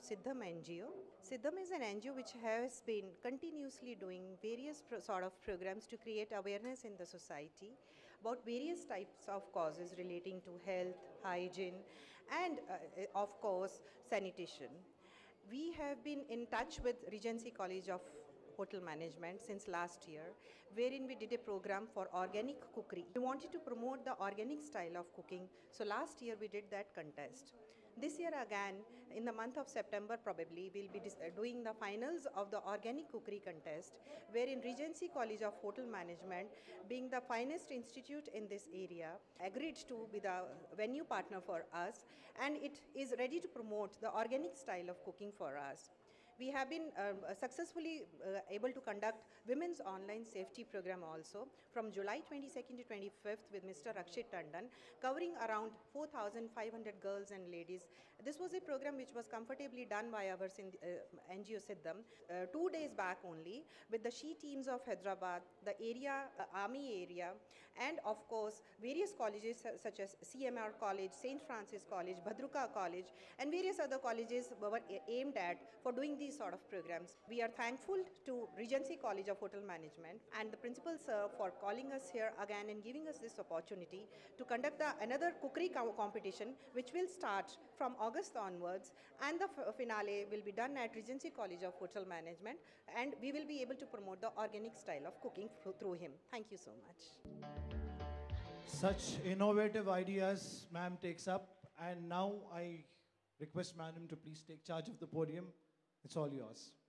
Siddham NGO. Siddham is an NGO which has been continuously doing various sort of programs to create awareness in the society about various types of causes relating to health, hygiene, and of course sanitation. We have been in touch with Regency College of Hotel Management since last year, wherein we did a program for organic cookery. We wanted to promote the organic style of cooking, so last year we did that contest. This year again, in the month of September probably, we'll be doing the finals of the organic cookery contest, wherein Regency College of Hotel Management, being the finest institute in this area, agreed to be the venue partner for us, and it is ready to promote the organic style of cooking for us. We have been successfully able to conduct women's online safety program also from July 22nd to 25th with Mr. Rakshit Tandon, covering around 4,500 girls and ladies. This was a program which was comfortably done by our NGO Siddham 2 days back only, with the she teams of Hyderabad, the area, army area, and of course various colleges such as CMR College, St. Francis College, Bhadruka College, and various other colleges were aimed at for doing these sort of programs. We are thankful to Regency College of Hotel Management and the principal sir for calling us here again and giving us this opportunity to conduct another cookery competition, which will start from August onwards, and the finale will be done at Regency College of Hotel Management, and we will be able to promote the organic style of cooking through him. Thank you so much. Such innovative ideas ma'am takes up, and now I request madam to please take charge of the podium. It's all yours.